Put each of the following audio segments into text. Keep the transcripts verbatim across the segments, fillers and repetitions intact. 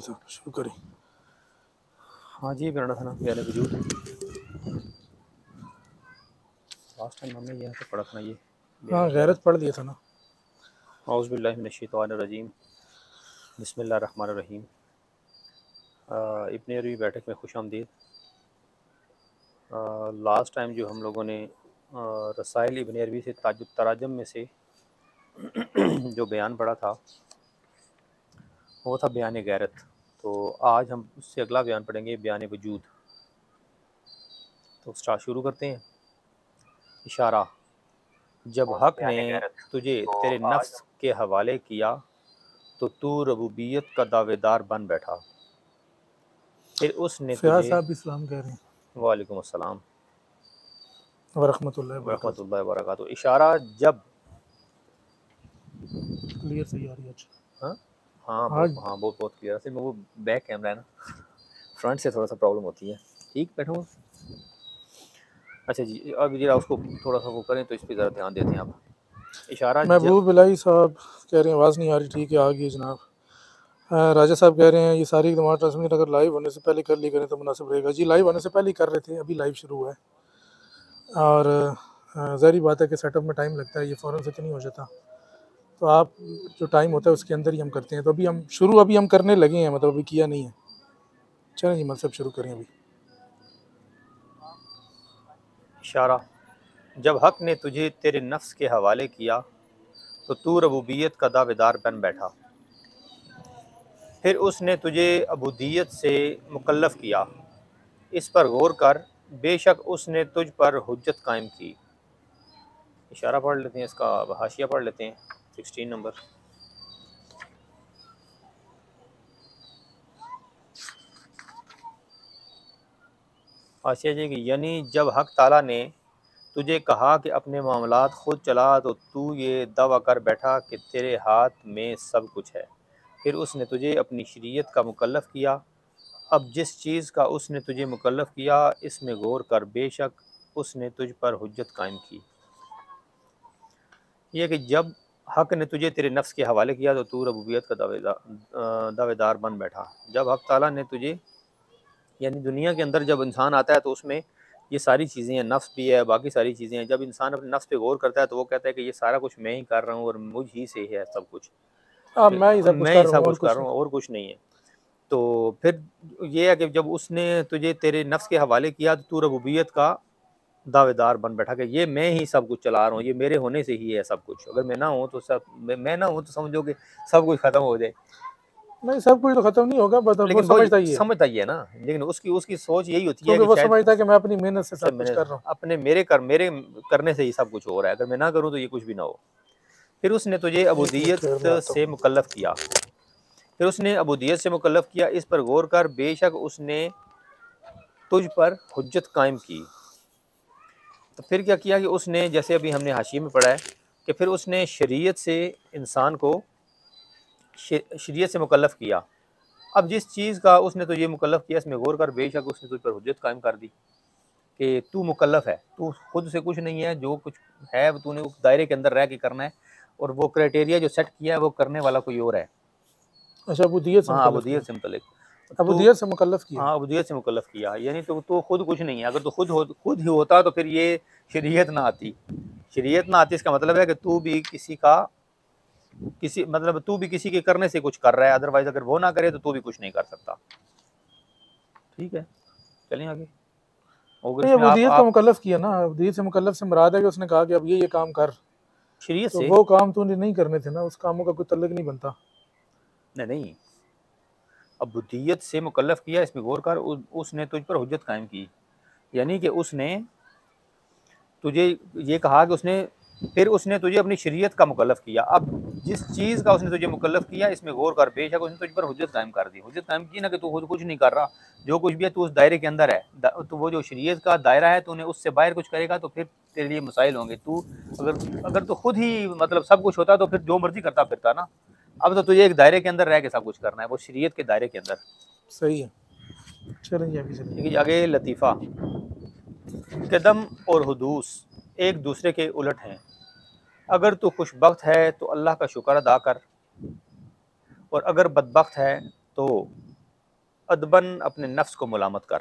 साहब शुरू करें। हाँ जी, करना था ना प्यारे वजूद। लास्ट टाइम हमने यहाँ पे पढ़ा था ना ये हाँ गैरत पढ़ लिया था ना। औज़ु बिल्लाहि मिनश्शैतानिर्रजीम बिस्मिल्लाहिर्रहमानिर्रहीम। इब्न अरबी बैठक में खुशामदीद। लास्ट टाइम जो हम लोगों ने रसाइल इब्न अरबी से ताजुद तराजम में से जो बयान पढ़ा था वो था बयान गैरत। तो आज हम उससे अगला बयान पढ़ेंगे, बयान वजूद। तो स्टार्ट शुरू करते हैं। इशारा, जब हक ने तुझे तेरे नफ्स के हवाले किया तो तू रबूबियत का दावेदार बन बैठा। फिर उसने फयाज तुझे, साहब भी सलाम कह रहे हैं। वालेकुम अस्सलाम वरहमतुल्लाहि वबरकातुहू। वरहमतुल्लाहि वबरकातुहू। इशारा, जब क्लियर सही आ रही है। अच्छा हाँ हाँ आज बहुत हाँ बहुत बहुत क्लियर है। वो बैक कैमरा है ना, फ्रंट से थोड़ा सा प्रॉब्लम होती है। ठीक बैठो। अच्छा जी, अब जरा उसको थोड़ा सा वो करें तो इस पर ज़रा ध्यान देते हैं आप। इशारा, जब महबूब इलाही साहब कह रहे हैं आवाज़ नहीं आ रही। ठीक है आ गई जनाब। हाँ, राजा साहब कह रहे हैं ये सारी इकदाम ट्रांसमिशन अगर लाइव होने से पहले कर ली करें तो मुनासिब रहेगा। जी लाइव होने से पहले ही कर रहे थे, अभी लाइव शुरू हुआ है। और अ, ज़ाहिर बात है कि सेटअप में टाइम लगता है, ये फ़ौरन से तो नहीं हो जाता। तो आप जो टाइम होता है उसके अंदर ही हम करते हैं। तो अभी हम शुरू अभी हम करने लगे हैं, मतलब अभी किया नहीं है। चलें जी मतलब शुरू करें अभी। इशारा, जब हक ने तुझे तेरे नफ्स के हवाले किया तो तू रबूबियत का दावेदार बन बैठा। फिर उसने तुझे अबूदियत से मुकल्लफ किया, इस पर गौर कर, बेशक उसने तुझ पर हुज्जत कायम की। इशारा पढ़ लेते हैं, इसका हाशिया पढ़ लेते हैं, सिक्सटीन नंबर। हाशिया जी कि यानी जब हक ताला ने तुझे कहा कि अपने मामलात खुद चला तो तू ये दावा कर बैठा कि तेरे हाथ में सब कुछ है। फिर उसने तुझे अपनी शरीयत का मुकल्लफ किया। अब जिस चीज़ का उसने तुझे मुकल्लफ किया इसमें गौर कर, बेशक उसने तुझ पर हुज्जत कायम की। यह कि जब हक ने तुझे तेरे नफ्स के हवाले किया तो तू रबूबियत का दावेदार दावेदार बन बैठा। जब हक ताला ने तुझे, यानी दुनिया के अंदर जब इंसान आता है तो उसमें ये सारी चीज़ें हैं, नफ्स भी है, बाकी सारी चीज़ें हैं। जब इंसान अपने नफ्स पे गौर करता है तो वो कहता है कि ये सारा कुछ मैं ही कर रहा हूँ और मुझ ही से है सब कुछ, अब मैं ही सब कुछ मैं कर ही रहा सब हूँ और कुछ कर कुछ रहा नहीं। हूँ और कुछ नहीं है। तो फिर ये है कि जब उसने तुझे तेरे नफ्स के हवाले किया तो तू रबूबियत का दावेदार बन बैठा कि ये मैं ही सब कुछ चला रहा हूँ, ये मेरे होने से ही है सब कुछ। अगर मैं ना हूँ तो सब मैं, मैं ना हूँ तो समझो कि सब कुछ ख़त्म हो जाए। नहीं सब कुछ तो ख़त्म नहीं होगा, बट वो लेकिन वो समझता ही है, समझता ही है ना, लेकिन उसकी उसकी सोच यही होती है क्योंकि कि वो शायद समझता है कि मैं अपनी मेहनत से से सब कुछ मैंने कर रहा हूँ। अपने मेरे कर मेरे करने से ही सब कुछ हो रहा है, अगर मैं ना करूँ तो ये कुछ भी ना हो। फिर उसने तुझे एक मिनट अबूदियत फिर मैं आता से हूँ। मुकल्लफ किया। फिर उसने अबूदियत से मुकल्लफ किया, इस पर गौर कर, बेशक उसने तुझ पर हुज्जत कायम की। तो फिर क्या किया कि उसने, जैसे अभी हमने हाशिए में पढ़ा है कि फिर उसने शरीयत से इंसान को शरीयत से मुकल्लफ किया। अब जिस चीज़ का उसने तुझे मुकल्लफ किया इसमें गौर कर, बेशक उसने तुझ पर हुज्जत कायम कर दी कि तू मुकल्लफ है, तू खुद से कुछ नहीं है, जो कुछ है वो तूने उस दायरे के अंदर रह के करना है, और वो क्राइटेरिया जो सेट किया है वो करने वाला कोई और है। अच्छा अबूदियत से हाँ, मुकल्लफ अबूदियत किया। से मुतल्लिक तो, अबूदियत से मुकल्लफ किया। हाँ अबूदियत से मुकल्लफ किया, यानी तो तू खुद कुछ नहीं है। अगर तू खुद हो खुद ही होता तो फिर ये शरीयत ना आती। शरीयत ना आती इसका मतलब है कि तू भी किसी का किसी मतलब तू भी किसी के करने से कुछ कर रहा है, अदरवाइज अगर वो ना करे तो तू भी कुछ नहीं कर सकता। ठीक है, चलें आगे। और नहीं इसमें आप अबूदियत का आप मुकल्लफ किया ना, अबूदियत से मुकल्लफ से मुराद है कि उसने कहा कि अब ये ये काम कर, शरीयत तो से वो काम तूने नहीं करने थे ना, उस कामों का कोई तल्लुक नहीं बनता। नहीं नहीं अबूदियत से मुकल्लफ किया, इसमें गौर कर, उ, उसने तुझ पर हुज्जत कायम की, यानी कि उसने तुझे ये कहा कि उसने फिर उसने तुझे अपनी शरीयत का मुकल्लफ किया। अब जिस चीज़ का उसने तुझे मुकल्लफ किया इसमें गौर कर, बेशक उसने तुझ पर हुज्जत कायम कर दी। हुज्जत कायम की ना कि तू खुद कुछ नहीं कर रहा, जो कुछ भी है तू उस दायरे के अंदर है। तो वो जो शरीयत का दायरा है तूने उससे बाहर कुछ करेगा तो फिर तेरे लिए मसाइल होंगे। तू अगर अगर तो खुद ही मतलब सब कुछ होता तो फिर जो मर्जी करता फिरता ना। अब तो तुझे एक दायरे के अंदर रह के सब कुछ करना है, वो शरीयत के दायरे के अंदर। सही है, चलेंगे आगे ठीक चलेंगे। है, आगे लतीफ़ा, कदम और हुदूस एक दूसरे के उलट हैं। अगर तू खुशबख्त है तो अल्लाह का शुक्र अदा कर, और अगर बदबख्त है तो अदबन अपने नफ्स को मुलामत कर।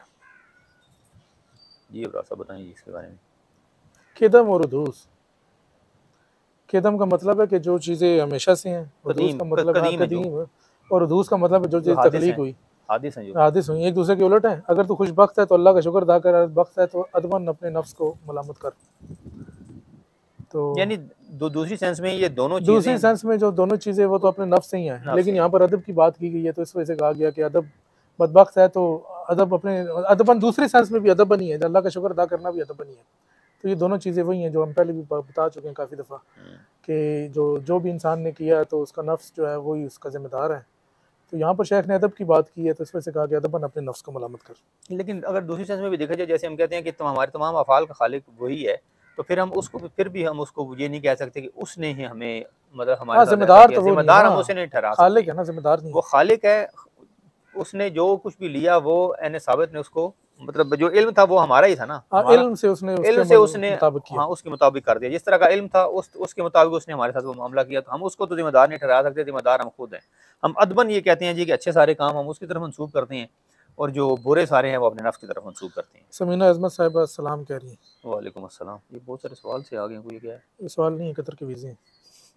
जी इब्रार साहब बताइए इसके बारे में। किदम और उदूस। किदम का मतलब है कि जो चीज़ें हमेशा से हैं, उदूस कदीम का क- मतलब है कदीम है जो कदीम है, और उदूस का मतलब है जो जो चीज़ हादिस तख्लीक हैं, हुई, हादिस हैं जो। हादिस हुई, एक दूसरे के उलट है। अगर तू खुशबख्त है तो अल्लाह का शुक्र अदा कर, बख्त है तो अदबन अपने नफ्स को मुलामत कर। तो यानी दू, दूसरी सेंस में ये दोनों दूसरी चीज़ें सेंस में जो दोनों चीज़ें वो तो अपने नफ्स से ही हैं, नफ्स लेकिन से यहाँ हैं। पर अदब की बात की गई है तो इस वजह से कहा गया कि अदब बदबख्त है तो अदब अपने अदबन दूसरी सेंस में भी अदबन ही है, अल्लाह का शुक्र अदा करना भी अदबन ही है। तो ये दोनों चीज़ें वही हैं जो हम पहले भी बता चुके हैं काफ़ी दफ़ा हम्म। कि जो जो भी इंसान ने किया है तो उसका नफ्स जो है वही उसका ज़िम्मेदार है। तो यहाँ पर शेख ने अदब की बात की है तो इस वजह से कहा गया अदबन अपने नफ्स को मलामत कर। लेकिन अगर दूसरी सेंस में भी देखा जाए, जैसे हम कहते हैं कि तुम हमारे तमाम अफ़ाल का खालिक वही है, तो फिर हम उसको फिर भी हम उसको ये नहीं कह सकते कि उसने ही हमें मतलब हमारे हाँ, साथ ऐसा ज़िम्मेदार किया। तो वो नहीं है ज़िम्मेदार हम ना, उसे नहीं ठहरा खालिक सकते। है ना, ज़िम्मेदार नहीं वो है। खालिक है, उसने जो कुछ भी लिया वो एन साबित ने उसको मतलब जो इल्म था वो हमारा ही था ना, हाँ, हमारा इल्म से उसने इल्म उसके से उसने मुताबिक किया। हाँ उसके मुताबिक कर दिया। जिस तरह का इल्म था उस उसके मुताबिक उसने हमारे साथ वो मामला किया, तो हम उसको तो जिम्मेदार नहीं ठहरा सकते, जिम्मेदार हम खुद हैं। हम अदबन ये कहते हैं जी कि अच्छे सारे काम हम उसकी तरफ मंसूब करते हैं और जो बुरे सारे हैं वो अपने नफ्स की तरफ मंसूब करते हैं। समीना अजमत साहिबा सलाम कह रही हैं। वालेकुम अस्सलाम। ये बहुत सारे सवाल से आ गए, कोई क्या है। ये सवाल नहीं है, कतर के वीज़े हैं।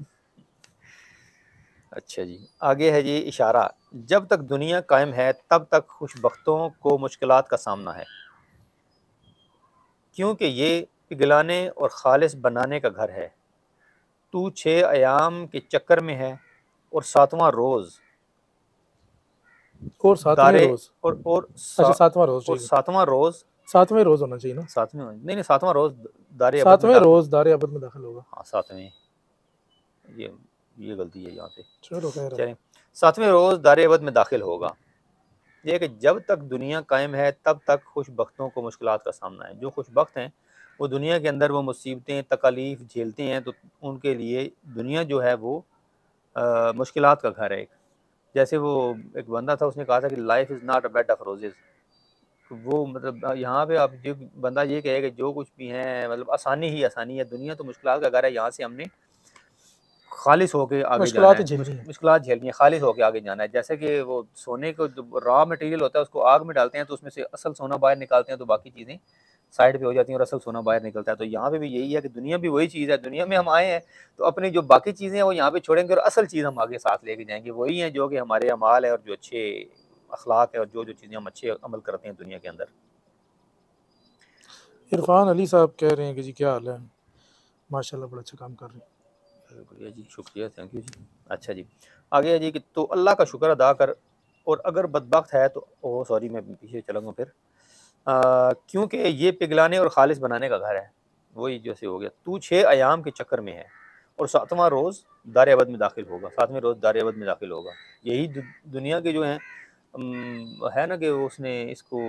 अच्छा जी, आगे है जी इशारा। जब तक दुनिया कायम है तब तक खुशबख्तों को मुश्किलात का सामना है, क्योंकि ये पिघलाने और खालिस बनाने का घर है। तू छः अयाम के चक्कर में है और सातवां रोज़ और सातवें दारे रोज़, और और अच्छा सा, सातवां रोज़ और ठीक है, सातवां रोज़ सातवें रोज़ होना चाहिए ना, सातवें नहीं नहीं सातवां रोज़ दारे अबद में सातवें दाखिल। रोज़ दारे अबद में दाखिल होगा। हाँ सातवें, ये ये गलती है यहाँ पे। चलो खैर है। चलें, सातवें रोज़ दारे अबद में दाखिल होगा। ये है कि जब तक दुनिया कायम है तब तक खुशबख्तों को मुश्किलात का सामना है। जो खुशबख्त हैं वो दुनिया के अंदर वो मुसीबतें तकालीफ झेलते हैं, तो उनके लिए दुनिया जो है वो अ, मुश्किलात का घर है एक। जैसे वो एक बंदा था, उसने कहा था कि life is not a bed of roses. वो मतलब अ, यहाँ पे आप जो बंदा ये कहे कि जो कुछ भी है मतलब आसानी ही आसानी है, दुनिया तो मुश्किलात का घर है, यहाँ से हमने खालिस होके आगे जाना मुश्किलात है, ही झेलनी मुश्क है। मुश्किलात झेलनी है, खालिस होके आगे जाना है। जैसे कि वो सोने को जो रॉ मटेरियल होता है उसको आग में डालते हैं तो उसमें से असल सोना बाहर निकालते हैं, तो बाकी चीज़ें साइड पे हो जाती हैं और असल सोना बाहर निकलता है। तो यहाँ पे भी यही है कि दुनिया भी वही चीज़ है, दुनिया में हम आए हैं तो अपनी जो बाकी चीज़ें हैं वो यहाँ पे छोड़ेंगे और असल चीज़ हम आगे साथ लेके जाएँगे। वही है जो कि हमारे अमाल है और जो अच्छे अखलाक है और जो जो चीज़ें हम अच्छे अमल करते हैं दुनिया के अंदर। इरफान अली साहब कह रहे हैं कि जी क्या हाल है, माशाल्लाह बड़ा अच्छा काम कर रहे हैं। अरे बढ़िया जी, शुक्रिया, थैंक यू जी। अच्छा जी, आगे है जी कि तो अल्लाह का शुक्र अदा कर, और अगर बदबख्त है तो ओह सॉरी मैं पीछे चला गया फिर। अ, क्योंकि ये पिघलाने और खालिस बनाने का घर है। वही जैसे हो गया, तू छः अयाम के चक्कर में है और सातवां रोज़ दार अबद में दाखिल होगा, सातवें रोज़ दार अबद में दाखिल होगा। यही दु, दुनिया के जो हैं अम, है ना कि उसने इसको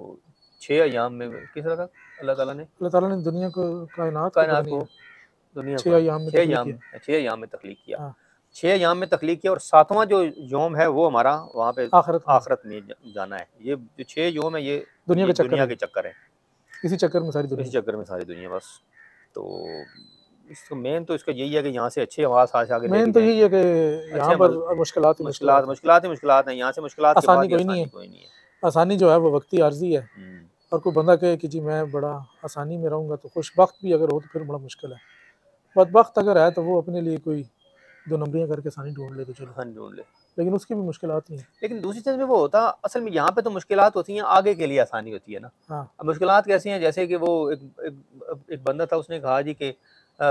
छः अयाम में किस तरह का अल्लाह ताला ने अल्लाह ताला ने दुनिया को, कायनात को पता कायनात नहीं को, है, दुनिया को छः अय्याम में छः तख्लीक अयाम किया। छः अयाम में तख्लीक किया। हाँ, छः अयाम में तख्लीक किया और सातवां जो यौम है वो हमारा वहाँ पे आखिरत में आखिरत में ज- जाना है। ये जो छः यौम है ये दुनिया ये का चक्कर दुनिया है, के चक्कर है। इसी चक्कर में सारी इसी दुनिया। चक्कर में सारी दुनिया बस। तो इसको मेन तो इसका यही है कि यहाँ से अच्छी आवाज़ आज आगे लेके मेन तो जाएँ। यही है कि अच्छे यहाँ पर अमल, मुश्किलात ही मुश्किलात मुश्किलात हैं, मुश्किलात ही मुश्किलात हैं, यहाँ से मुश्किलात के आसानी बाद ही कोई नहीं आसानी है। कोई नहीं है। आसानी जो है वो वक्ती आर्जी है, हम्म, और कोई बंदा कहे कि जी मैं बड़ा आसानी में रहूँगा तो खुशबख्त भी अगर हो तो फिर बड़ा मुश्किल है। बदबख्त अगर है तो वो अपने लिए कोई दो नंबरियाँ करके आसानी ढूँढ ले तो चलो, हाँ ढूंढ ले। लेकिन उसकी भी मुश्किलात ही हैं। लेकिन दूसरी चीज़ में वो होता असल में यहाँ पे तो मुश्किलात होती हैं, आगे के लिए आसानी होती है ना। हाँ, अब मुश्किलात कैसी हैं, जैसे कि वो एक एक एक बंदा था, उसने कहा जी कि अ,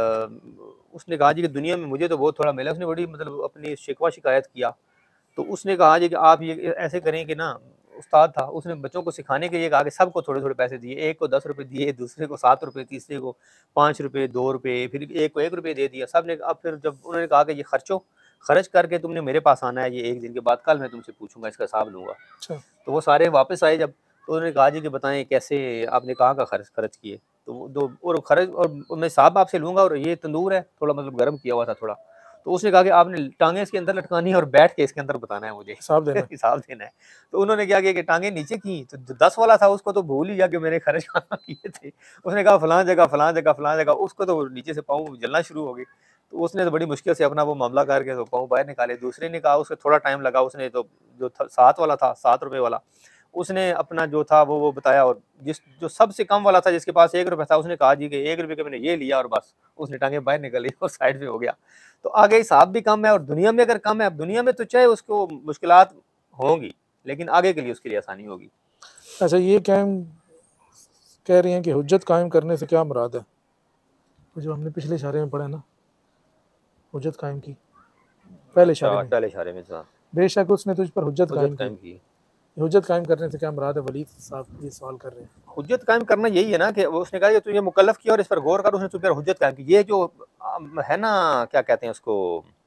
उसने कहा जी कि दुनिया में मुझे तो बहुत थोड़ा मिला। उसने बड़ी मतलब अपनी शिकवा शिकायत किया। तो उसने कहा जी कि आप ये ऐसे करें कि ना, उस्ताद था, उसने बच्चों को सिखाने के लिए कहा कि सबको थोड़े-थोड़े पैसे दिए। एक को दस रुपए दिए, दूसरे को सात रुपए, तीसरे को पाँच रुपए, दो रुपए, फिर एक को एक रुपए दे दिया। सबने अब फिर जब उन्होंने कहा कि ये खर्चो, खर्च करके तुमने मेरे पास आना है, ये एक दिन के बाद, कल मैं तुमसे पूछूँगा, इसका हिसाब लूँगा। अच्छा। तो वो सारे वापस आए जब, तो उन्होंने कहा जी कि बताएँ कैसे आपने कहाँ का खर्च खर्च किए? तो वो दो और खर्च और मैं हिसाब आपसे लूँगा, और ये तंदूर है, थोड़ा मतलब गरम किया हुआ था थोड़ा। तो उसने कहा कि आपने टाँगें इसके अंदर लटकानी है और बैठ के इसके अंदर बताना है मुझे, हिसाब देना है। हिसाब देना है। तो उन्होंने क्या किया कि टाँगें नीचे की, तो जो दस वाला था उसको तो भूल ही गया कि मैंने खर्च कहाँ किए थे। उसने कहा फलाँ जगह, फलाँ जगह, फलाँ जगह, उसको तो नीचे से पाँव जलना शुरू हो गए। तो उसने तो बड़ी मुश्किल से अपना वो मामला करके तो पाँव बाहर निकाले। दूसरे ने कहा, उसको थोड़ा टाइम लगा, उसने तो जो था सात वाला था, सात रुपए वाला, उसने अपना जो था वो वो बताया, और जिस जो सबसे कम वाला था जिसके पास एक रुपया था, उसने कहा जी कि एक रुपये का मैंने ये लिया, और बस उसने टांगे बाहर निकली और साइड पे हो गया। तो आगे हिसाब भी कम है और दुनिया में अगर कम है, अब दुनिया में तो चाहे उसको मुश्किलात होंगी, लेकिन आगे के लिए उसके लिए आसानी होगी। अच्छा, ये कायम कह रही हैं कि हुज्जत कायम करने से क्या मुराद है? तो जो हमने पिछले इशारे में पढ़ा ना, हुज्जत कायम की पहले इशारे अच्छा, में, पहले इशारे में था, बेशक उसने तुझ पर हुज्जत हुज्जत कायम की। कायम की। हुज्जत कायम करने से क्या मुराद है? वलीद साहब ये सवाल कर रहे हैं। हुज्जत कायम करना यही है ना कि वो उसने कहा कि तुझे मुकल्लफ किया और इस पर गौर कर, उसने तुझ पर हुज्जत कायम की। ये जो अम, है ना, क्या कहते हैं उसको,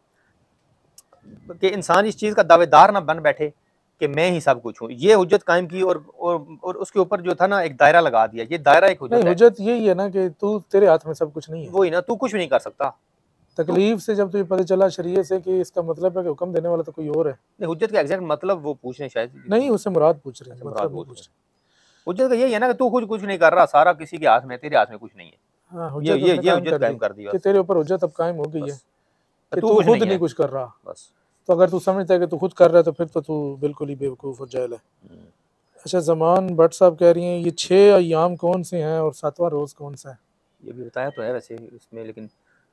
कि इंसान इस चीज का दावेदार ना बन बैठे कि मैं ही सब कुछ हूँ, ये हुज्जत कायम की, और और, और उसके ऊपर जो था ना एक दायरा लगा दिया, ये दायरा एक नहीं, हुज्जत है। हुज्जत यही है ना कि तू, तेरे हाथ में सब कुछ नहीं है। वही ना, तू कुछ भी नहीं कर सकता। तकलीफ से जब तुझे पता चला शरीयत से कि इसका मतलब है कि हुक्म देने वाला तो कोई और है। नहीं, हुज्जत का एग्जैक्ट मतलब वो पूछ रहे हैं शायद। नहीं, उससे मुराद पूछ रहे हैं, अच्छा, मुराद मतलब नहीं पूछ रहे पूछ हैं। रहे। हुज्जत का यही है ना कि तू खुद कुछ नहीं कर रहा, सारा किसी के हाथ में, तेरे हाथ में कुछ नहीं है। हाँ, ये हुज्जत ये उसने ये कायम हुज्जत कर दी कायम कर दी कि बस। तेरे ऊपर हुज्जत अब कायम हो गई है बस कि तू तू कुछ खुद नहीं नहीं है कुछ कर रहा। बस। तो अगर तू समझता है कि तू खुद कर रहा है तो फिर तो तू बिल्कुल ही बेवकूफ़ और जाहिल है। हम्म, अच्छा, जमान भट्ट साहब कह रही हैं ये छः अय्याम कौन से हैं और सातवां रोज़ कौन सा है? ये भी बताया तो है वैसे इसमें, लेकिन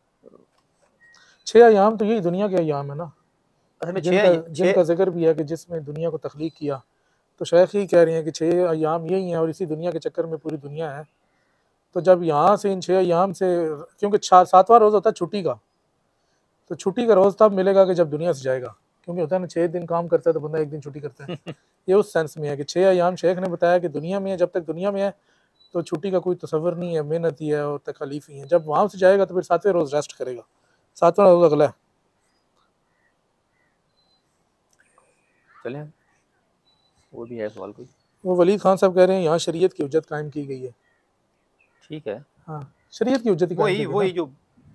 छः अय्याम तो यही दुनिया के अय्याम है ना, असल में जिनका छः छः जिनका जिक्र भी है कि जिसमें दुनिया को तख्लीक किया। तो शेख ही कह रही हैं कि छः अय्याम यही हैं और इसी दुनिया के चक्कर में पूरी दुनिया है। तो जब यहाँ से इन छः अय्याम से, क्योंकि छा- सातवां रोज़ होता है छुट्टी का, तो छुट्टी का रोज़ तब मिलेगा कि जब दुनिया से जाएगा। क्योंकि होता है ना, छः दिन काम करता है तो बंदा एक दिन छुट्टी करता है। ये उस सेंस में है कि छः अय्याम शेख ने बताया कि दुनिया में है, जब तक दुनिया में है तो छुट्टी का कोई तसव्वुर नहीं है, मेहनत ही है और तकलीफ ही है। जब वहाँ से जाएगा तो फिर सातवें रोज़ रेस्ट करेगा, सातवां रोज़ अगला है। चलें, वो भी है सवाल कोई। वो वलीद खान साहब कह रहे हैं यहाँ शरीयत की हुज्जत कायम की गई है। ठीक है, हाँ, शरीयत की हुज्जत ही कायम की वही गई ना। वही जो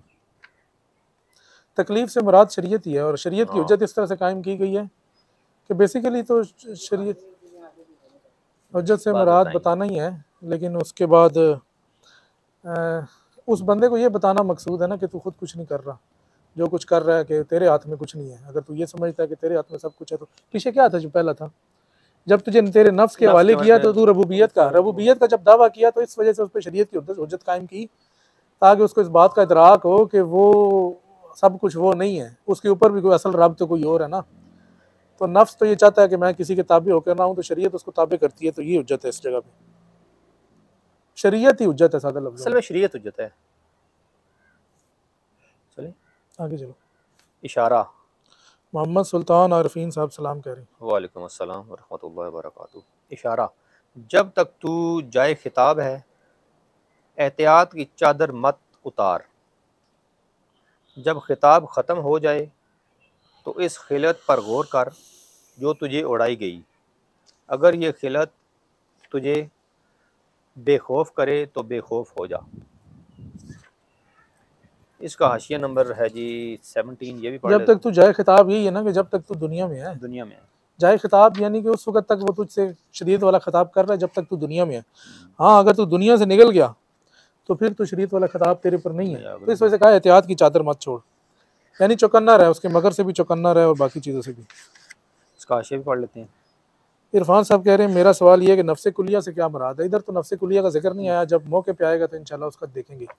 तकलीफ से मुराद शरीयत ही है और शरीयत की हाँ, हुज्जत इस तरह से कायम की गई है कि बेसिकली तो शरीयत हुज्जत से बात मुराद बताएं। बताना ही है, लेकिन उसके बाद अ, उस बंदे को ये बताना मकसूद है ना कि तू खुद कुछ नहीं कर रहा, जो कुछ कर रहा है कि तेरे हाथ में कुछ नहीं है। अगर तू ये समझता है कि तेरे हाथ में सब कुछ है, तो पीछे क्या था जो पहला था, जब तुझे तेरे नफ्स के नफ्स के हवाले किया तो हवाले तू रबूबियत का रबूबियत का जब दावा किया तो इस वजह से उस पर शरीयत की हुज्जत हुज्जत कायम की, ताकि उसको इस बात का इदराक हो कि वो सब कुछ वो नहीं है, उसके ऊपर भी कोई असल रब तो कोई और है ना। तो नफ्स तो ये चाहता है कि मैं किसी के ताबे होकर ना हूँ, तो शरीयत उसको ताबे करती है। तो ये हुज्जत है इस जगह पे, शरीयत ही हुज्जत है सादा लफ्जों असल में। में शरीयत हुज्जत है। चलें, आगे चलो। इशारा। मोहम्मद सुल्तान आरफीन साहब सलाम कह रहे हैं। वालेकुम अस्सलाम व रहमतुल्लाहि व बरकातुहू। इशारा, जब तक तू जाए खिताब है, एहतियात की चादर मत उतार। जब खिताब ख़त्म हो जाए तो इस खिलत पर गौर कर जो तुझे उड़ाई गई। अगर ये खिलत तुझे बेखौफ करे तो बेखौफ हो जा। इसका हाशिया नंबर है जी सेवनटीन, ये भी पढ़ जब लेते तक हैं। तू जाए खिताब यही है ना कि जब तक तू दुनिया में है। दुनिया में है। जाए खिताब यानी कि उस वक्त तक वो तुझसे शरीयत वाला खिताब कर रहा है जब तक तू दुनिया में है। हाँ, अगर तू दुनिया से निकल गया तो फिर तो शरीयत वाला खिताब तेरे पर नहीं है। तो इस वजह से कहा एहतियात की चादर मत छोड़, यानी चौकन्ना रहे, उसके मगर से भी चौकन्ना रहे और बाकी चीज़ों से भी। इसका हाशिया भी पढ़ लेते हैं। इरफान साहब कह रहे हैं मेरा सवाल ये है कि नफ्से कुलिया से क्या मुराद है? इधर तो नफ्से कुलिया का जिक्र नहीं आया, जब मौके पे आएगा तो इंशाल्लाह उसका देखेंगे।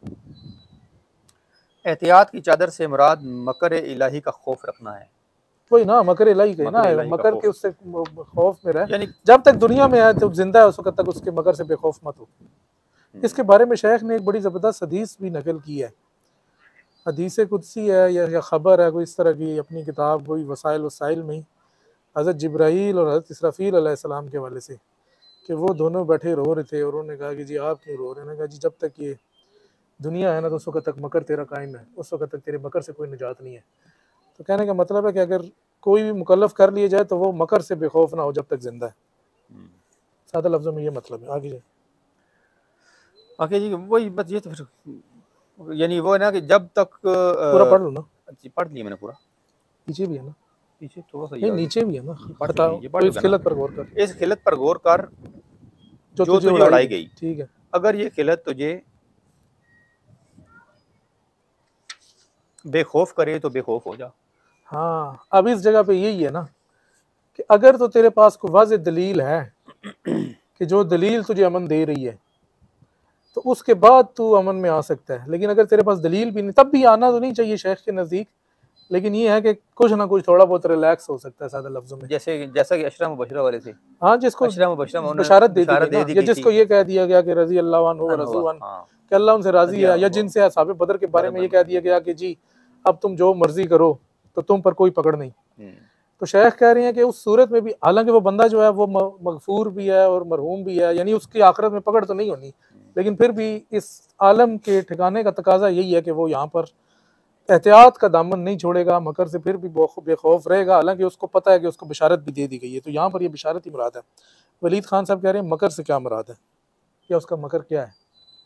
एहतियात की चादर से मुराद मकर इलाही का खौफ रखना है। वही ना, मकर इलाही का ही ना, मकर इलाही का मकर के खौफ, उससे खौफ में रहे। यानी जब तक दुनिया में है तो जिंदा है उस वक्त तक उसके मगर से बेखौफ मत हो। इसके बारे में शेख ने एक बड़ी ज़बरदस्त हदीस भी नकल की है। हदीस कुदसी है या, या ख़बर है कोई इस तरह की, अपनी किताब कोई वसाइल वसाइल में ही हज़रत जिब्राईल और हज़रत इसराफील अलैहिस्सलाम के वाले से, कि वो दोनों बैठे रो रहे थे और उन्होंने कहा कि जी आप क्यों रो रहे हैं? कहा जी जब तक ये दुनिया है ना तो उस वक्त तक मकर तेरा कायम है, उस वक्त तक तेरे मकर से कोई निजात नहीं है। तो कहने का मतलब है कि अगर कोई भी मुकल्लफ कर लिया जाए तो वो मकर से बेखौफ ना हो जब तक जिंदा है। सादा लफ्ज़ों में ये मतलब है। आगे जाए। आगे जी वही बस, ये तो फिर यानी वो है ना कि जब तक पूरा अ, पढ़ लो ना, जी पढ़ लिया मैंने पूरा। पीछे भी है ना, पीछे थोड़ा सा नहीं याद नीचे भी है ना। ये पढ़ चुके बताओ, हैं, ये तो पढ़ इस चुके हैं खिलत पर ना। गौर कर इस खिलत पर गौर कर जो जो तुझे तुझे उड़ाई उड़ाई गई। गई। ठीक है। अगर ये खिलत तुझे बेखौफ करे तो बेखौफ हो जा। हाँ, अब इस जगह पे यही है ना कि अगर तो तेरे पास कोई वाज़ेह दलील है कि जो दलील तुझे अमन दे रही है, तो उसके बाद तू अमन में आ सकता है। लेकिन अगर तेरे पास दलील भी नहीं, तब भी आना तो नहीं चाहिए शेख के नज़दीक, लेकिन ये है कि कुछ ना कुछ थोड़ा बहुत रिलैक्स हो सकता है सादा लफ्ज़ों में। जैसे जैसा कि अशरा मुबशरा वाले थे, हाँ, जिसको अशरा मुबशरा में उन्होंने बशारत दे दी बिशारत गई दे ना, दी या गई जिसको थी। ये कह दिया गया कि रज़ी अल्लाह अन्हु व अन हुआ, रज़ू अन्हु, हाँ, कि अल्लाह उनसे राज़ी दिया है, या वो जिनसे असहाबे बदर के बारे में ये कह दिया गया कि जी अब तुम जो मर्जी करो, तो तुम पर कोई पकड़ नहीं। हम्म, तो शेख कह रहे हैं कि उस सूरत में भी, हालांकि वो बंदा जो है वो म- मगफूर भी है और मरहूम भी है, यानी उसकी आखिरत में पकड़ तो नहीं होनी, लेकिन फिर भी इस आलम के ठिकाने का तकाजा यही है कि वो यहाँ पर एहतियात का दामन नहीं छोड़ेगा, मकर से फिर भी बेखौ- बेखौफ रहेगा, हालांकि उसको पता है कि उसको बिशारत भी दे दी गई है। तो यहाँ पर ये बिशारत ही मुराद है। वलीद खान साहब कह रहे हैं मकर से क्या मुराद है, या उसका मकर क्या है?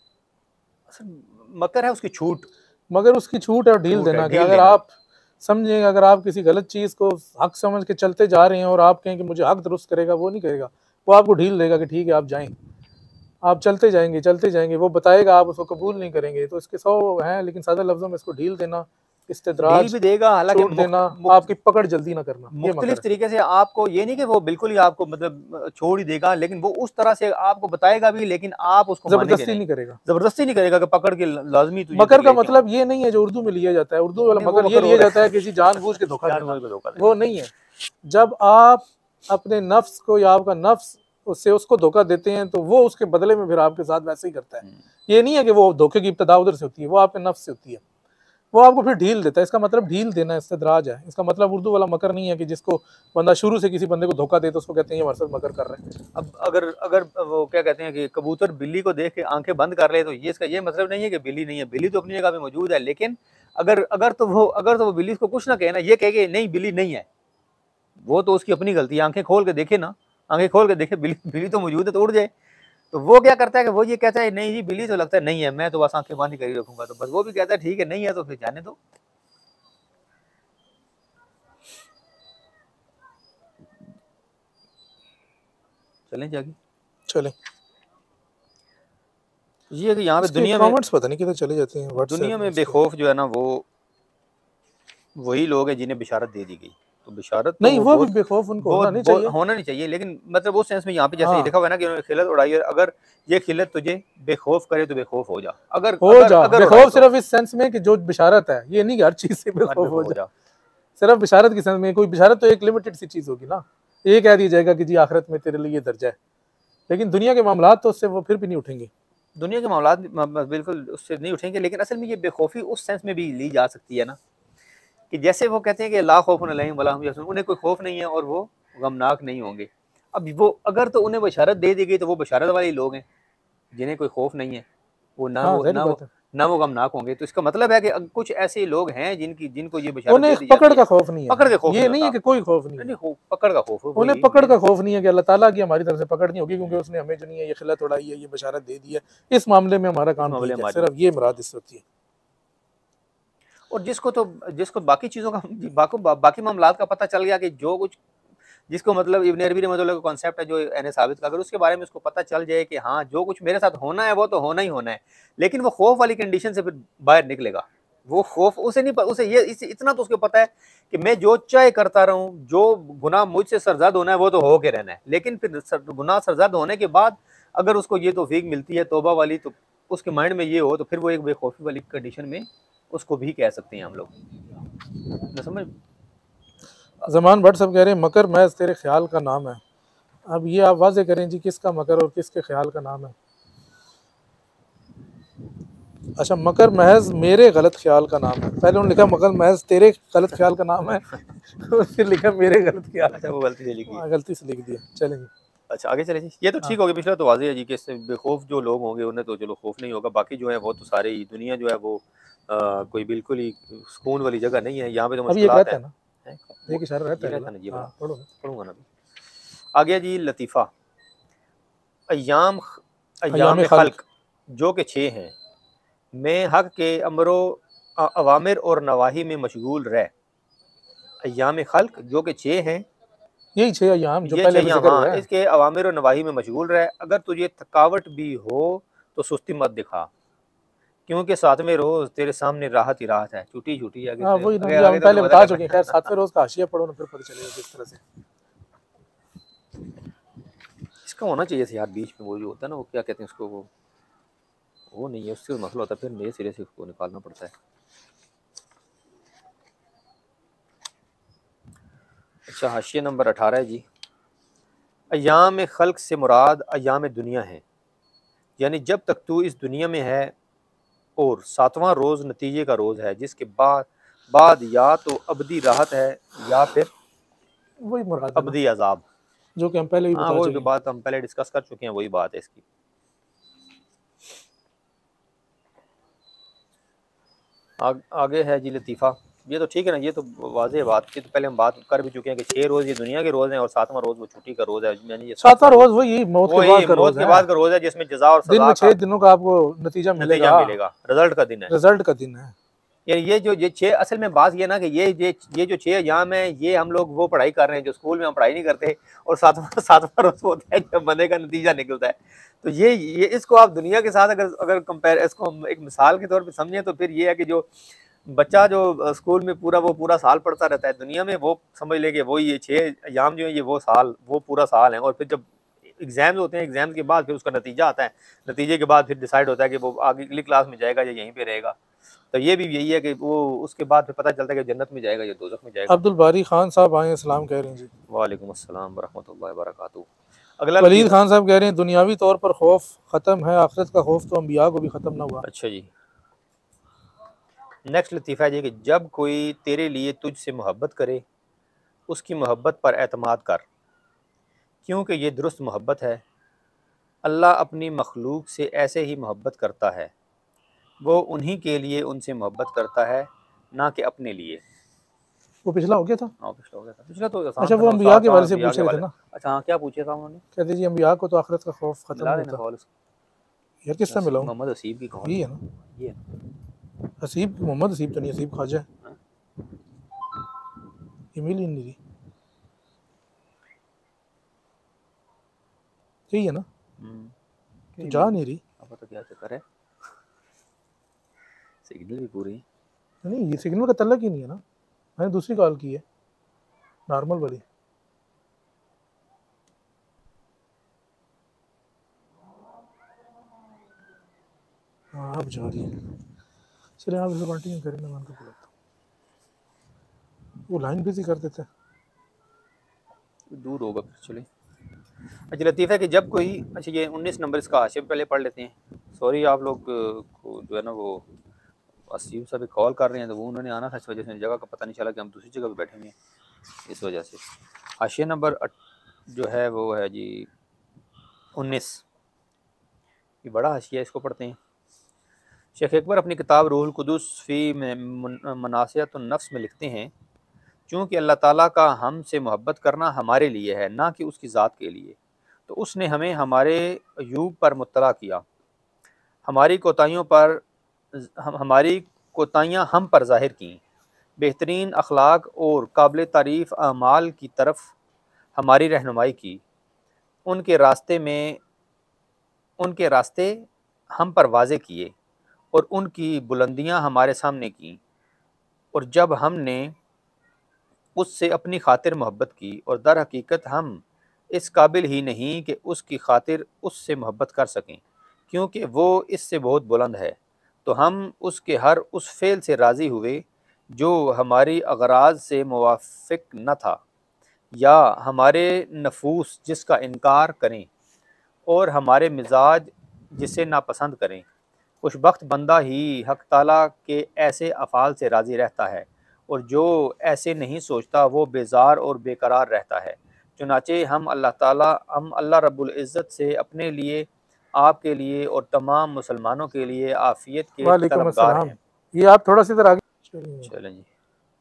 असल मकर है उसकी छूट, मगर उसकी छूट है और ढील छूट है, देना, कि ढील अगर देना। आप समझें, अगर आप किसी गलत चीज़ को हक समझ के चलते जा रहे हैं और आप कहें कि मुझे हक दुरुस्त करेगा, वो नहीं करेगा, वो आपको ढील देगा कि ठीक है आप जाएं, आप चलते जाएंगे चलते जाएंगे, वो बताएगा, आप उसको कबूल नहीं करेंगे। तो इसके सौ हैं, लेकिन सादा लफ्ज़ों में इसको ढील देना, ढील इस्तेदराज, भी देगा, हालांकि छूट मुख्त, देना, मुख्त, आपकी पकड़ जल्दी ना करना, ये मकर मुख्तलिफ है। तरीके से आपको, ये नहीं कि वो बिल्कुल ही आपको मतलब छोड़ ही देगा, लेकिन वो उस तरह से आपको बताएगा भी, लेकिन आप उसको मानेंगे ज़बरदस्ती नहीं। नहीं करेगा। जबरदस्ती नहीं करेगा कि पकड़ के लाजमी तुझे फिर मकर का लेके आऊं। मतलब ये नहीं है जो उर्दू में लिया जाता है, उर्दू वाला नहीं वो मकर ये मकर लिया और जाता है किसी जानबूझ के धोखा देना, जानबूझ के धोखा वो देना। नहीं है। जब आप अपने नफ्स को, या आपका नफ्स उससे उसको धोखा देते हैं, तो वो उसके बदले में फिर आपके साथ वैसे ही करता है। हम्म, ये नहीं है कि वो धोखे की इब्तदा उधर से होती है, वो आपके नफ्स से होती है, वो आपको फिर ढील देता है। इसका मतलब ढील देना इस्तदराज है। इसका मतलब उर्दू वाला मकर नहीं है कि जिसको बंदा शुरू से किसी बंदे को धोखा दे तो उसको कहते हैं ये हमारे साथ मकर कर रहे हैं। अब अगर अगर वो क्या कहते हैं कि कबूतर बिल्ली को देख के आंखें बंद कर ले, तो ये इसका ये मतलब नहीं है कि बिल्ली नहीं है, बिल्ली तो अपनी जगह पे मौजूद है, लेकिन अगर अगर तो वो अगर तो वो बिल्ली को कुछ ना कहे ना, ये कहे कि नहीं बिल्ली नहीं है, वो तो उसकी अपनी गलती है। आंखें खोल के देखे ना, आंखें खोल के देखे, बिल्ली बिल्ली तो मौजूद है, तो उड़ जाए। तो वो क्या करता है कि वो ये कहता है नहीं जी बिल्ली तो लगता है नहीं है, मैं तो बस आंखें बंद ही करी रखूंगा। तो बस वो भी कहता है ठीक है नहीं है तो फिर जाने दो। चलें जाके, चले, ये है कि यहाँ पे इसके दुनिया में कमेंट्स पता नहीं किधर चले जाते हैं व्हाट्सएप दुनिया में में इसके। बेखौफ जो है ना, वो वही लोग हैं जिन्हें बिशारत दे दी गई। तो बिशारत तो नहीं, वो वो भी बहुत बेखौफ उनको बहुत होना नहीं बहुत चाहिए। होना नहीं चाहिए, लेकिन मतलब उस सेंस में यहाँ पे जैसे ये हाँ, लिखा हुआ है ना कि उन्होंने खिलत उड़ाई है, अगर ये खिलत तुझे बेखौफ करे तो बेखौफ हो जा। अगर हो अगर जा अगर उड़ाई बेखौफ तो सिर्फ इस सेंस में कि जो बिशारत है, ये नहीं कि हर चीज से हर बेखौफ हो बेखौफ हो जा। जा। सिर्फ बिशारत की सेंस में, कोई बिशारत तो एक लिमिटेड सी चीज होगी ना, ये कह दिया जाएगा कि जी आखिरत में तेरे लिए ये दर्जा है, लेकिन दुनिया के मामला तो उससे वो फिर भी नहीं उठेंगे। दुनिया के मामलात म- म- बिल्कुल उससे नहीं उठेंगे, लेकिन असल में ये बेखौफी उस सेंस में भी ली जा सकती है ना, कि जैसे वो कहते हैं कि ला खौफ अलैहिम वला हम यहज़नून, उन्हें कोई खौफ नहीं है और वो गमनाक नहीं होंगे। अब वो अगर तो उन्हें बशारत दे दी गई, तो वो बशारत वाले लोग हैं जिन्हें कोई खौफ नहीं है, वो ना हाँ, वो जाहिर ना वो बात है, ना वो गमनाक होंगे। तो इसका मतलब है कि अग- कुछ ऐसे लोग हैं जिनकी जिनको ये बशारत उन्हें दे एक दी पकड़ जाती है। का खौफ नहीं पकड़ है। के खौफ ये नहीं नहीं है होता। कि कोई खौफ नहीं नहीं है, नहीं, खौफ- पकड़ का खौफ है, उन्हें वही पकड़ का मेन। खौफ नहीं है कि अल्लाह ताला की हमारी तरफ से पकड़ नहीं होगी, क्योंकि उसने हमें जो नहीं है ये खिलत उड़ाई है, ये बशारत दे दी है, इस मामले में हमारा इस काम मामले ठीक में है, हमारी, सिर्फ ये मुराद इससे होती है। और जिसको तो जिसको बाकी चीज़ों का बाकी बाकी मामलात का पता चल गया कि जो कुछ, जिसको मतलब इब्न अरबी रहमतुल्लाह का कॉन्सेप्ट है जो एन साबित का, अगर उसके बारे में उसको पता चल जाए कि हाँ जो कुछ मेरे साथ होना है वो तो होना ही होना है, लेकिन वो खौफ वाली कंडीशन से फिर बाहर निकलेगा। वो खौफ उसे नहीं, उसे ये इस, इतना तो उसको पता है कि मैं जो चाहे करता रहूं, जो गुनाह मुझसे सरजद होना है वो तो हो के रहना है, लेकिन फिर सर, गुनाह सरजद होने के बाद अगर उसको ये तौफीक मिलती है तौबा वाली, तो उसके माइंड में ये हो, तो फिर वो एक बेखौफी वाली कंडीशन में उसको भी कह सकते हैं हम लोग। न समझ। जमान भट्ट साहब कह रहे हैं मकर महज तेरे ख्याल का नाम है। अब ये आप वाजे करें जी, किसका मकर और किसके ख्याल का नाम है? अच्छा, मकर महज मेरे गलत ख्याल का नाम है। पहले उन्होंने लिखा मकर महज तेरे गलत ख्याल का नाम है और फिर लिखा मेरे गलत ख्याल अच्छा का। वो गलती से लिखी है। हाँ, गलती से लिख दिया, चलेंगे। अच्छा आगे चले जी, ये तो ठीक हाँ, हो गया, पिछला तो वाज़ेह है जी कि इससे बेखौफ जो लोग होंगे उन्हें तो चलो खौफ नहीं होगा, बाकी जो है वो तो सारे ही दुनिया जो है वो आ, कोई बिल्कुल ही सुकून वाली जगह नहीं है, यहाँ पे तो अभी एक मुश्किलात रहता है। है ना, हैं? एक वो इशारा रहता ये है रहता अगला। है ना, ये वाला हाँ, पढ़ो। पढ़ूंगा ना अभी। आ गया जी लतीफ़ा, अयाम अयाम अयाम खल्क। खल्क जो कि छः हैं, मैं हक के अमरो अवामिर और नवाही में मशगूल रह। अयाम खल्क जो कि छः हैं, यही छह अयाम जो ये पहले छः अभी अयाम, जिक्र हाँ, हुआ है। इसके अवामिर और नवाही में मशगूल रह। अगर तुझे थकावट भी हो तो सुस्ती मत दिखा, क्योंकि सातवें रोज तेरे सामने राहत ही राहत है, छुट्टी छुट्टी आगे हाँ से वही ना, आगे ये आगे हम तो पहले मजा बता करना चुके हैं। खैर सातवें रोज का हाशिया पढ़ो ना, फिर पता चलेगा किस तरह से। इसका होना चाहिए था यार बीच में, वो जो होता है ना, वो क्या कहते हैं उसको, वो वो नहीं है, उससे मसला होता है, फिर नए सिरे से उसको निकालना पड़ता है। अच्छा, हाशिया नंबर अठारह है जी। अयाम खल्क से मुराद अयाम दुनिया है, यानी जब तक तू इस दुनिया में है, और सातवां रोज़ नतीजे का रोज़ है, जिसके बाद बाद या तो अबदी राहत है या फिर वही मुराद है ना, अबदी अजाब। जो कि हम पहले भी हाँ, बता वही चुके तो हैं। बात हम पहले डिस्कस कर चुके हैं, वही बात है इसकी। आग, आगे है जी लतीफ़ा। ये तो ठीक है ना, ये तो वाज़ेह बात की, तो पहले हम बात कर भी चुके हैं कि छः रोज़ ये दुनिया के रोज़ हैं और सातवां रोज़ वो छुट्टी का रोज़ है, यानी ये सातवां सातवां रोज़ रोज वही मौत के बाद वही का मौत रोज के है। बाद का रोज़ है, जिसमें जज़ा और दिन सज़ा में का छह दिनों का आपको नतीजा नतीजा मिलेगा, मिलेगा, रिजल्ट का दिन है। रिजल्ट का दिन है। यानी ये जो ये छः, असल में बात ये ना कि ये ये ये जो छः अयाम है, ये हम लोग वो पढ़ाई कर रहे हैं जो स्कूल में हम पढ़ाई नहीं करते, और सातवां सातवां रोज होता है जब बंदे का नतीजा निकलता है। तो ये ये इसको आप दुनिया के साथ अगर अगर कंपेयर, इसको हम एक मिसाल के तौर पे समझें, तो फिर ये है कि जो बच्चा जो अ, स्कूल में पूरा वो पूरा साल पढ़ता रहता है, दुनिया में वो समझ ले कि वो ये छः अयाम जो है, ये वो साल, वो पूरा साल है। और फिर जब एग्जाम्स होते हैं, एग्जाम के बाद फिर उसका नतीजा आता है, नतीजे के बाद फिर डिसाइड होता है कि वो आगे अगली क्लास में जाएगा या यहीं पे रहेगा। तो ये भी यही है कि वो उसके बाद फिर पता चलता है कि जन्नत में जाएगा या दोजख में जाएगा। अब्दुल बारी खान साहब आए हैं, सलाम कह रहे हैं जी। वालेकुम अस्सलाम वरहमतुल्लाहि वबरकातुहू। अगला वलीद लतीफ़ा। खान साहब कह रहे हैं दुनियावी तौर पर खौफ ख़त्म है, आखिरत का खौफ तो अम्बिया को भी ख़त्म ना हुआ। अच्छा जी, नेक्स्ट लतीफ़ा है जी कि जब कोई तेरे लिए तुझसे मोहब्बत करे, उसकी मोहब्बत पर एतमाद कर, क्योंकि ये दुरुस्त मोहब्बत है। अल्लाह अपनी मखलूक से ऐसे ही मोहब्बत करता है, वो उन्हीं के लिए उनसे मोहब्बत करता है, ना कि अपने लिए। वो पिछला हो गया था। हाँ, पिछला हो गया था, पिछला तो आसान अच्छा, था वो ना, अम्बिया सात के हाँ बारे से अम्बिया पूछ के रहे थे वाले। ना। अच्छा हाँ, क्या पूछा था उन्होंने? कहते जी अम्बिया को तो आखिरत का खौफ ख़त्म मिला नहीं देना होता। कॉल उसको। यार किस तरह मिलाऊँ? मोहम्मद हसीब की कॉल यही है है ना, ये। हसीब मोहम्मद हसीब तो नहीं, हसीब ख्वाजा है। हाँ? ईमेल ही नहीं रही, यही है ना, हम्म, तो क्यों जा मिली? नहीं रही। अब तो क्या चक्कर है, सिग्नल भी पूरी है। नहीं, ये सिग्नल का तल्लक ही नहीं है ना, मैंने दूसरी कॉल की है, नॉर्मल वाली। हाँ अब जा रही है। चलिए आप इसे कंटिन्यू करें, मैं उनको बुलाता हूँ, वो लाइन बिजी कर देते हैं। दूर होगा फिर, चले। अच्छा, लतीफ़ा है कि जब कोई, अच्छा ये उन्नीस नंबर इसका हाशिया पहले पढ़ लेते हैं। सॉरी आप लोग अ, को जो है ना वो असीम साहब कॉल कर रहे हैं, तो वो उन्होंने आना था, इस वजह से जगह का पता नहीं चला कि हम दूसरी जगह पे बैठे हुए हैं, इस वजह से। हाशिया नंबर अट- जो है वो है जी उन्नीस, ये बड़ा हाशिया है, इसको पढ़ते हैं। शेख अकबर अपनी किताब रूहुल कुदुस फ़ी मनासियत नफ्स में लिखते हैं, चूँकि अल्लाह ताला का हमसे मोहब्बत करना हमारे लिए है, ना कि उसकी ज़ात के लिए, तो उसने हमें हमारे अयूब पर मुत्तला किया, हमारी कोताहियों पर हम हमारी कोताहियाँ हम पर ज़ाहिर की, बेहतरीन अखलाक और काबिल तारीफ़ अमाल की तरफ हमारी रहनुमाई की, उनके रास्ते में उनके रास्ते हम पर वाज़े किए, और उनकी बुलंदियाँ हमारे सामने की। और जब हमने उससे अपनी खातिर मोहब्बत की, और दर हकीकत हम इस काबिल ही नहीं कि उसकी खातिर उससे मोहब्बत कर सकें, क्योंकि वो इससे बहुत बुलंद है, तो हम उसके हर उस फ़ेल से राज़ी हुए जो हमारी अगराज से मुवाफ़िक न था, या हमारे नफूस जिसका इनकार करें, और हमारे मिजाज जिसे नापसंद करें। खुशबख्त बंदा ही हक़ ताला के ऐसे अफ़ाल से राज़ी रहता है, और जो ऐसे नहीं सोचता वो बेज़ार और बेकरार रहता है। चुनाचे हम अल्लाह ताला हम अल्लाह रब्बुल इज़्ज़त से अपने लिए, आपके लिए और तमाम मुसलमानों के लिए आफ़ियत के वालेकुम तलबगार अस्सलाम। हैं। ये आप थोड़ा सा इधर आगे चलिए। चलें जी,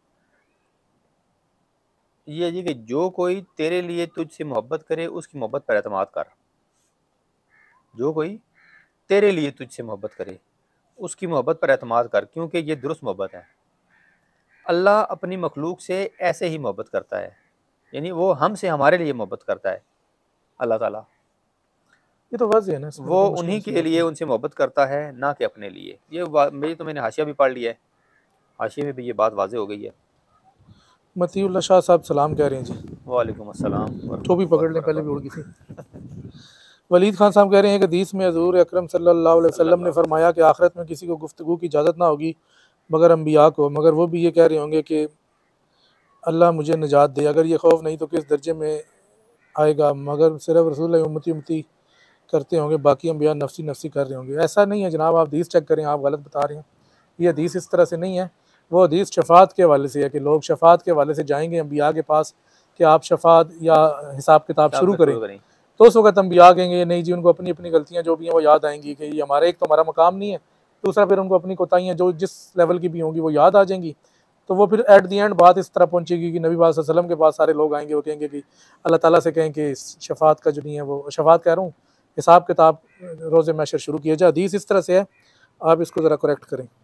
ये है जी कि जो कोई तेरे लिए तुझसे मोहब्बत करे, उसकी मोहब्बत पर एतमाद कर। जो कोई तेरे लिए तुझसे मोहब्बत करे, उसकी मोहब्बत पर एतमाद कर, क्योंकि ये दुरुस्त मोहब्बत है। अल्लाह अपनी मखलूक से ऐसे ही मोहब्बत करता है, यानी वो हमसे हमारे लिए मोहब्बत करता है, अल्लाह ताला। ये तो वाज़ेह है ना, इसमें वो कोई मुश्किल उन्हीं सी के बात लिए नहीं। उनसे मोहब्बत करता है, ना कि अपने लिए। ये वा मेरी तो मैंने हाशिया भी पढ़ लिया है, हाशिये में भी ये बात वाज़ेह हो गई है। मतीउल्लाह शाह साहब सलाम कह रहे हैं जी। वालेकुम अस्सलाम टोपी वरहमतुल्लाहि पकड़ लें, पहले भी उड़ गई वबरकातुहू। थी। वलीद खान साहब कह रहे हैं कि हदीस में हज़ूर अकरम सल्लल्लाहु अलैहि वसल्लम ने सल्लल्लाहु अलैहि फरमाया कि आखिरत में किसी को गुफ्तगू की इजाज़त ना होगी मगर अम्बिया को, मगर वो भी ये कह रहे होंगे कि अल्लाह मुझे निजात दे। अगर ये खौफ नहीं तो किस दर्जे में आएगा, मगर सिर्फ रसूल उम्मती उम्मती करते होंगे, बाकी अम्बिया नफसी नफसी कर रहे होंगे। ऐसा नहीं है जनाब, आप हदीस चेक करें, आप गलत बता रहे हैं। ये हदीस इस तरह से नहीं है। वो हदीस शफ़ात के हवाले से है कि लोग शफ़ात के हवाले से जाएंगे अम्बिया के पास कि आप शफ़ात या हिसाब किताब साहब शुरू का करें, शुरू करें। तो उस वक़्त अम्बिया कहेंगे नहीं जी, उनको अपनी अपनी गलतियाँ जो भी हैं वो याद आएंगी कि ये हमारा, एक तो हमारा मकाम नहीं है, दूसरा फिर उनको अपनी कोताहियाँ जो जिस लेवल की भी होंगी वो याद आ जाएंगी। तो वो फिर एट दी एंड बात इस तरह पहुँचेगी कि नबी पाक सल्लल्लाहु अलैहि वसल्लम के पास सारे लोग आएंगे, वो कहेंगे कि अल्लाह ताला से कहें कि शफ़ात का जो नहीं है, वो शफ़ात कह रहा हूँ, हिसाब किताब रोज़े महशर शुरू किया जाए। हदीस इस तरह से है, आप इसको ज़रा करेक्ट करें।